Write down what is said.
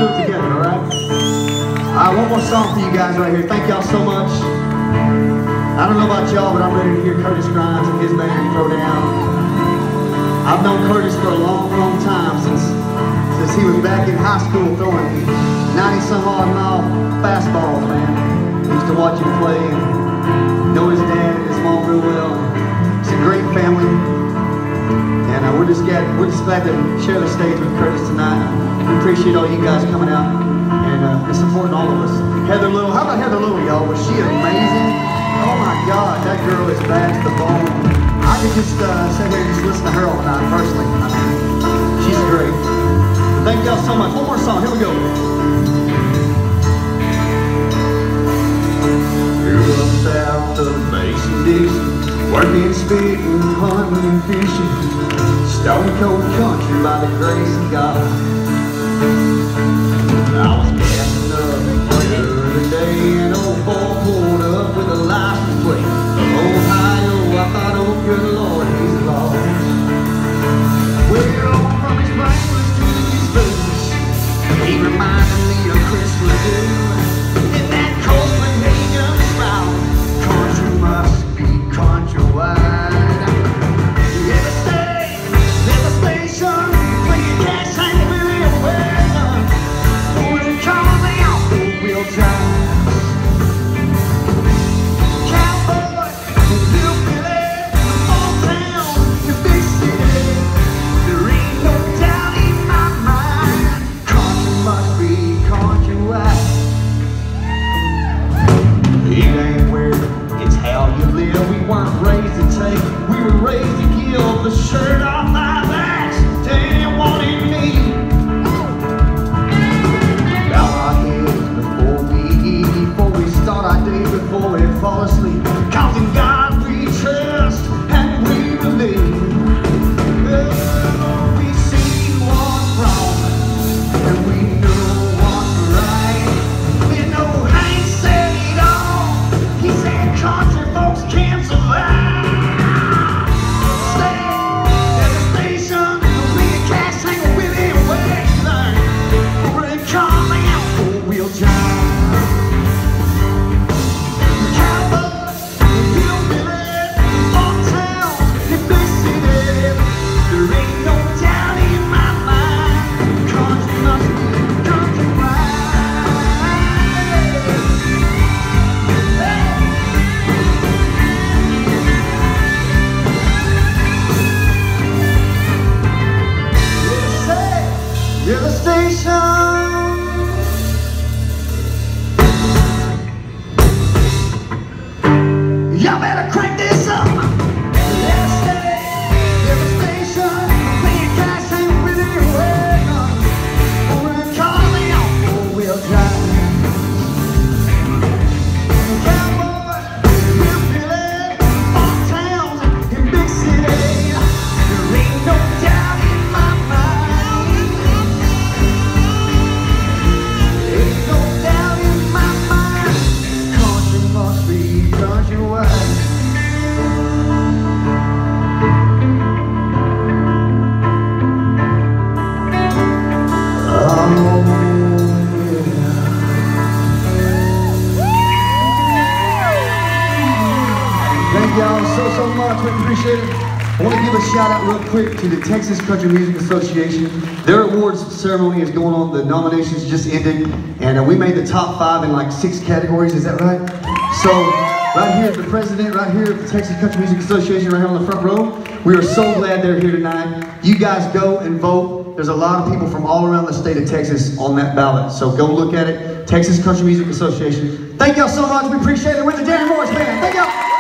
do it together, all right? All right, one more song for you guys right here. Thank y'all so much. I don't know about y'all, but I'm ready to hear Curtis Grimes and his band throw down. I've known Curtis for a long, long time, since he was back in high school throwing 90-some-odd mile fastballs, man. I used to watch him play and know his dad and his mom real well. It's a great family, and we're just glad to share the stage with Curtis tonight. We appreciate all you guys coming out and supporting all of us. Heather Little, how about Heather Little, y'all? Was she amazing? Oh my God, that girl is bad to the bone. I could just sit here and just listen to her all night, personally. I mean, she's great. Thank y'all so much. One more song, here we go. You're up south of Mason Dixon, working, spitting, hunting, and fishing, stone cold country by the grace of God. I was gassing up the other day, and old boy pulled up with a license plate of Ohio. I thought, oh good Lord, he's lost. Well, from his breakfast to his boots, he reminded me of Christmas Eve. In that Copenhagen smile, country must be countrywide. Every state, every station, where your cash ain't really aware. When it comes out, four-wheel drive. Cowboy, hillbilly, small town, your big city. There ain't no doubt in my mind, country must be countrywide. It ain't where, it's how you live. We weren't raised to take, we were raised to give the shirt off my backs to anyone in need. Bow our heads before we eat, before we start our day, before we fall asleep. Cause in God we trust and we believe. Oh, we see what's wrong and we know what's right. You know Hank said it all. He said country folks can't survive. Stay at the station, where your cash ain't really wasteland. Where it comes out, four-wheel drive. Cowboy, hillbilly, small town, your big city. There ain't no doubt in my mind, country must be countrywide. You're the station. Y'all better crank this up. You're the station. Where your cash ain't really working. We're calling on four-wheel drive. Cowboy, hillbilly, small towns in big city. There ain't no doubt in my mind. Ain't no doubt in my mind. Country must be countrywide. Thank y'all so much. We appreciate it. I want to give a shout out real quick to the Texas Country Music Association. Their awards ceremony is going on. The nominations just ended, and we made the top 5 in like 6 categories. Is that right? So right here, the president, right here at the Texas Country Music Association, right here on the front row. We are so glad they're here tonight. You guys go and vote. There's a lot of people from all around the state of Texas on that ballot. So go look at it. Texas Country Music Association. Thank y'all so much. We appreciate it. We're the Danny Morris Band. Thank y'all.